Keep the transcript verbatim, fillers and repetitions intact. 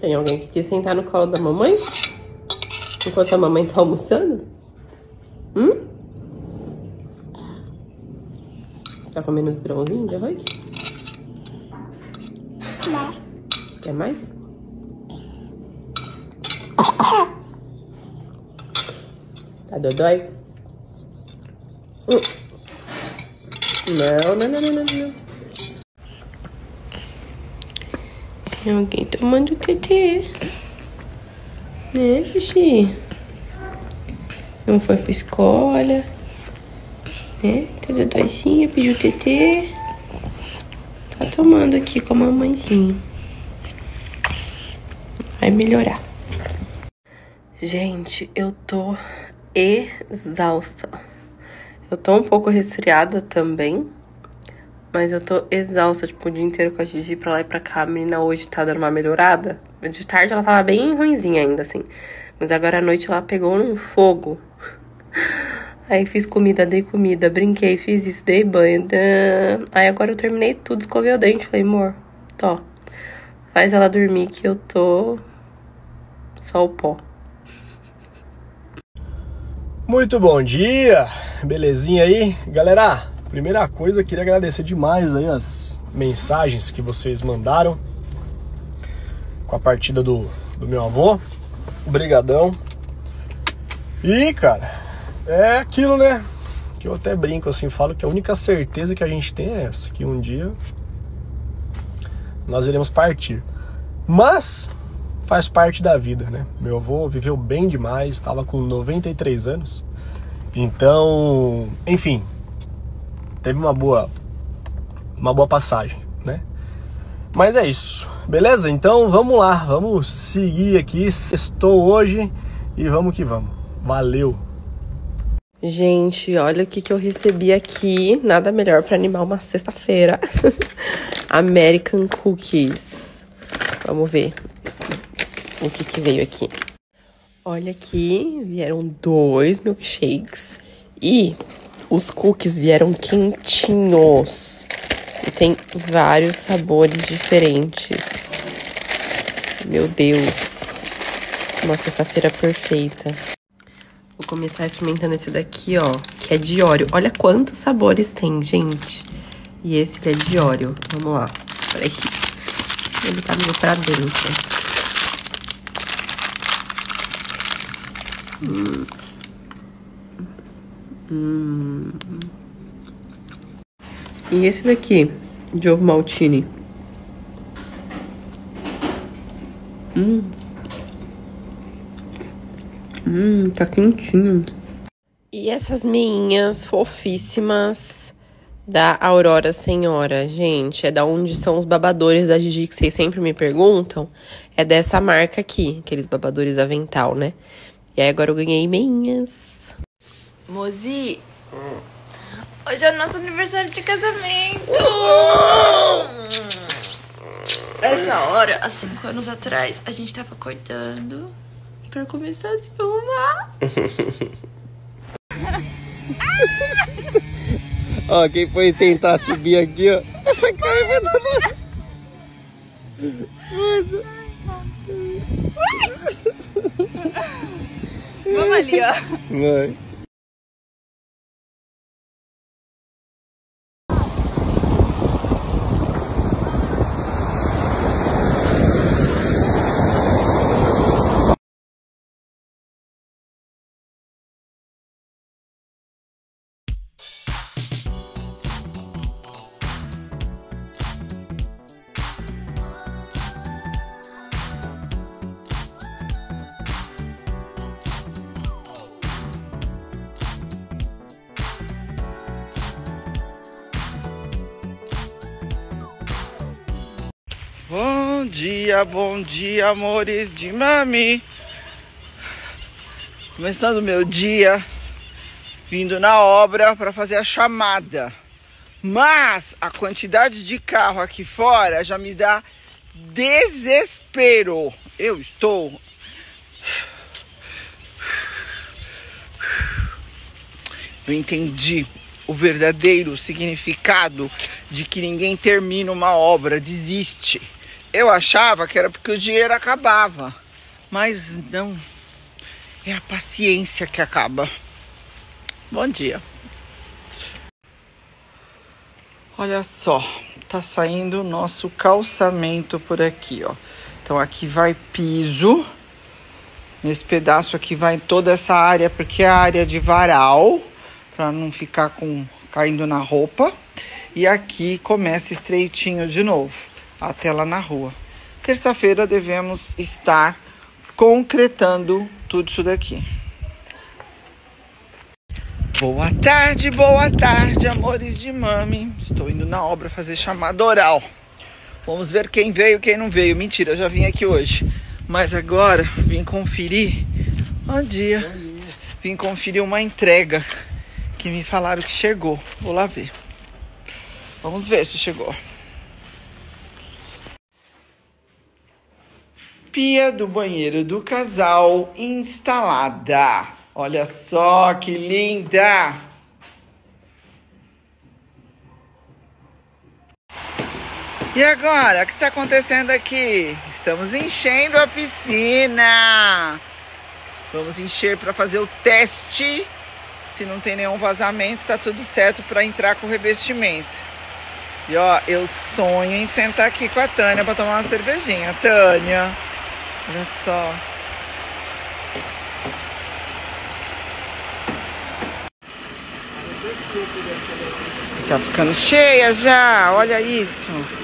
Tem alguém que quis sentar no colo da mamãe? Enquanto a mamãe tá almoçando? Hum? Tá comendo uns grãozinhos de arroz? Não. Você quer mais? Tá dodói? Hum. Não, não, não, não, não, não. Tem alguém tomando tetê. Né, xixi? Não foi pra escola. Né? Tá dodóizinha, pediu tetê. Tá tomando aqui com a mamãezinha. Vai melhorar. Gente, eu tô exausta. Eu tô um pouco resfriada também, mas eu tô exausta, tipo, o dia inteiro com a Gigi pra lá e pra cá. A menina hoje tá dando uma melhorada. De tarde ela tava bem ruinzinha ainda, assim. Mas agora à noite ela pegou um fogo. Aí fiz comida, dei comida, brinquei, fiz isso, dei banho. Dan... Aí agora eu terminei tudo, escovei o dente. Falei, amor, tô. Faz ela dormir que eu tô só o pó. Muito bom dia, belezinha aí? Galera, primeira coisa, eu queria agradecer demais aí as mensagens que vocês mandaram com a partida do, do meu avô. Obrigadão. E, cara, é aquilo, né? Que eu até brinco assim, falo que a única certeza que a gente tem é essa, que um dia nós iremos partir. Mas faz parte da vida, né? Meu avô viveu bem demais, estava com noventa e três anos. Então, enfim, teve uma boa uma boa passagem, né? Mas é isso, beleza? Então vamos lá, vamos seguir aqui. Sextou hoje e vamos que vamos. Valeu! Gente, olha o que, que eu recebi aqui. Nada melhor pra animar uma sexta-feira. American Cookies. Vamos ver o que, que veio aqui. Olha aqui, vieram dois milkshakes. E os cookies vieram quentinhos. E tem vários sabores diferentes. Meu Deus. Uma sexta-feira perfeita. Vou começar experimentando esse daqui, ó, que é de Oreo. Olha quantos sabores tem, gente. E esse é de Oreo. Vamos lá. Peraí. Ele tá meio pra dentro. Hum. Hum. E esse daqui, de ovo maltine. Hum. Hum, tá quentinho. E essas meinhas fofíssimas da Aurora Senhora, gente, é da onde são os babadores da Gigi, que vocês sempre me perguntam. É dessa marca aqui, aqueles babadores avental, né? E aí agora eu ganhei meinhas. Mozi, hum. Hoje é o nosso aniversário de casamento. Essa hora, há cinco anos atrás, a gente tava acordando pra começar a se arrumar. Ó, quem foi tentar subir aqui, ó, vai cair, vai dar. Vamos ali, ó. Vai. Bom dia, bom dia, amores de mami. Começando o meu dia, vindo na obra para fazer a chamada. Mas a quantidade de carro aqui fora já me dá desespero. Eu estou... Eu entendi o verdadeiro significado de que ninguém termina uma obra, desiste. Eu achava que era porque o dinheiro acabava, mas não, é a paciência que acaba. Bom dia. Olha só, tá saindo o nosso calçamento por aqui, ó. Então aqui vai piso, nesse pedaço aqui vai toda essa área, porque é a área de varal, pra não ficar com, caindo na roupa. E aqui começa estreitinho de novo, até lá na rua. Terça-feira devemos estar concretando tudo isso daqui. Boa tarde, boa tarde, amores de mami. Estou indo na obra fazer chamada oral. Vamos ver quem veio, quem não veio. Mentira, eu já vim aqui hoje. Mas agora vim conferir. Bom dia. Bom dia. Vim conferir uma entrega que me falaram que chegou. Vou lá ver. Vamos ver se chegou. Pia do banheiro do casal instalada. Olha só que linda! E agora, o que está acontecendo aqui? Estamos enchendo a piscina. Vamos encher para fazer o teste. Se não tem nenhum vazamento, está tudo certo para entrar com o revestimento. E ó, eu sonho em sentar aqui com a Tânia para tomar uma cervejinha. Tânia, olha só. Tá ficando cheia já, olha isso.